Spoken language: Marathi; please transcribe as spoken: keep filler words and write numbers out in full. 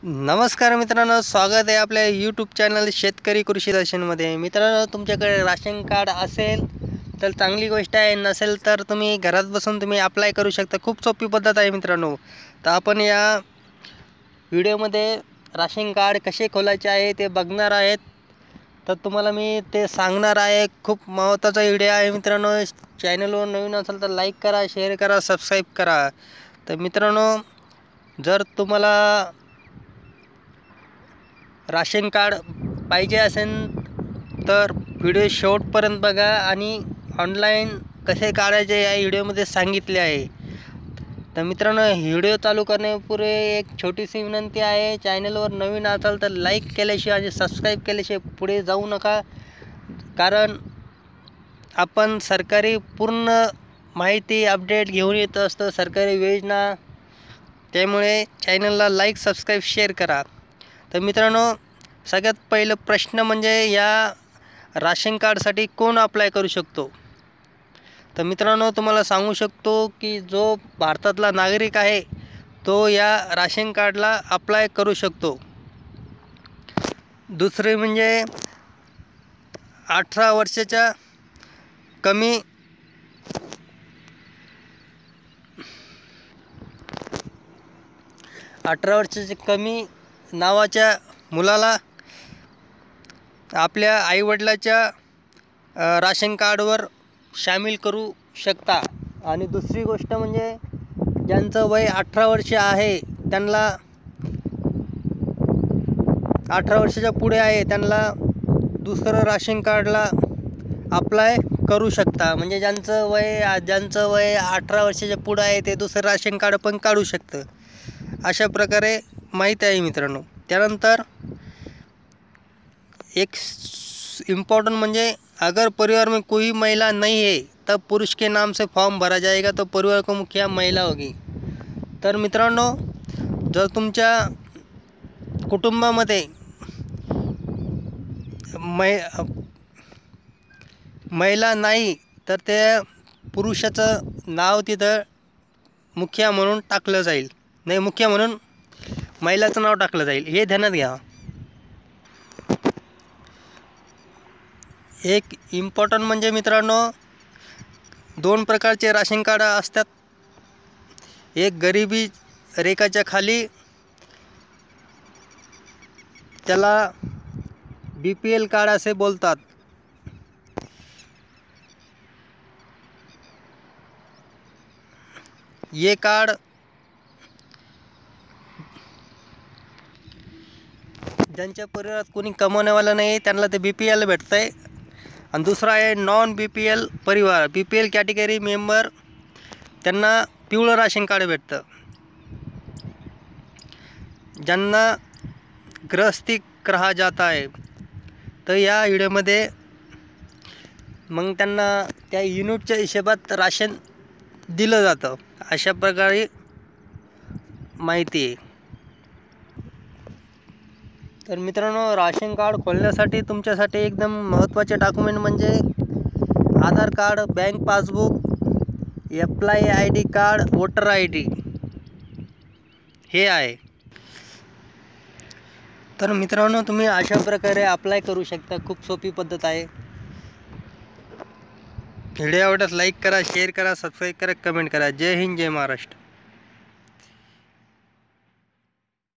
नमस्कार मित्रांनो, स्वागत आहे आपल्या यूट्यूब चॅनल शेतकरी कृषी दर्शनमध्ये। मित्रांनो, तुमच्याकडे राशन कार्ड असेल तर चांगली गोष्ट आहे, नसेल तर तुम्ही घरात बसून तुम्ही अप्लाय करू शकता। खूप सोपी पद्धत आहे मित्रांनो। तर आपण या व्हिडिओमध्ये राशन कार्ड कसे खोलायचे आहे ते बघणार आहेत। तर तुम्हाला मी ते सांगणार आहे। खूप महत्त्वाचा व्हिडिओ आहे मित्रांनो। चॅनलवर नवीन असाल तर लाईक करा, शेअर करा, सबस्क्राईब करा। तर मित्रांनो, जर तुम्हाला राशन कार्ड पाहिजे असेल तर व्हिडिओ शेवटपर्यंत बघा आणि ऑनलाईन कसे काढायचे या व्हिडिओमध्ये सांगितले आहे। तर मित्रांनो, व्हिडिओ चालू करण्यापूर्वी एक छोटीशी विनंती आहे, चॅनलवर नवीन असाल तर लाईक केल्याशिवाय आणि सबस्क्राईब केल्याशिवाय पुढे जाऊ नका, कारण आपण सरकारी पूर्ण माहिती अपडेट घेऊन येत असतो, सरकारी योजना। त्यामुळे चॅनलला लाईक, सबस्क्राईब, शेअर करा। तर मित्रांनो, सगळ्यात पहिलं प्रश्न म्हणजे या राशन कार्डसाठी कोण अप्लाय करू शकतो? तर मित्रांनो, तुम्हाला सांगू शकतो की जो भारतातला नागरिक आहे तो या राशन कार्डला अप्लाय करू शकतो। दुसरे म्हणजे अठरा वर्षाच्या कमी अठरा वर्षाचे कमी नावाच्या मुलाला आपल्या आईवडिलाच्या राशन कार्डवर सामील करू शकता। आणि दुसरी गोष्ट म्हणजे ज्यांचं वय अठरा वर्ष आहे त्यांना अठरा वर्षाच्या पुढे आहे त्यांना दुसरं राशन कार्डला अप्लाय करू शकता। म्हणजे ज्यांचं वय ज्यांचं वय अठरा वर्षाच्या पुढे आहे ते दुसरं राशन कार्ड पण काढू शकतं। अशा प्रकारे माहिती आहे मित्रांनो। त्यानंतर एक इम्पोर्टेंट म्हणजे अगर परिवार में कोई महिला नहीं है तब पुरुष के नाम से फॉर्म भरा जाएगा, तो परिवार को मुखिया महिला होगी। तर मित्रांनो, जर तुमच्या कुटुंबामध्ये मै महिला नाही तर त्या पुरुषाचं नाव तिथं मुखिया म्हणून टाकलं जाईल, नाही मुखिया म्हणून महिलाचं नाव टाकलं जाईल, हे ध्यानात घ्या। एक इम्पॉर्टंट म्हणजे मित्रांनो, दोन प्रकारचे राशन कार्ड असतात। एक गरिबी रेखाच्या खाली, त्याला बी पी एल कार्ड असे बोलतात। ये कार्ड ज्यांच्या परिवारात कोणी कमवण्यावाला नाही त्यांना ते बी पी एल भेटतं आहे। आणि दुसरा आहे नॉन बी पी एल परिवार, B P L category member, त्यांना पिवळं राशन कार्ड भेटतं। ज्यांना गृहस्थी कहा जाता है, तर या व्हिडिओमध्ये मग त्यांना त्या युनिटच्या हिशोबात राशन दिलं जातं। अशा प्रकारे माहिती आहे। तर मित्रांनो, राशन कार्ड खोलण्यासाठी तुमच्यासाठी एकदम महत्त्वाचे डॉक्युमेंट म्हणजे Aadhaar card, bank passbook, apply I D card, voter I D हे आहे। तर मित्रांनो, तुम्ही अशा प्रकारे अप्लाय करू शकता। खूप सोपी पद्धत आहे। व्हिडिओ आवडल्यास लाईक करा, शेअर करा, सबस्क्राईब करा, कमेंट करा। जय हिंद, जय महाराष्ट्र।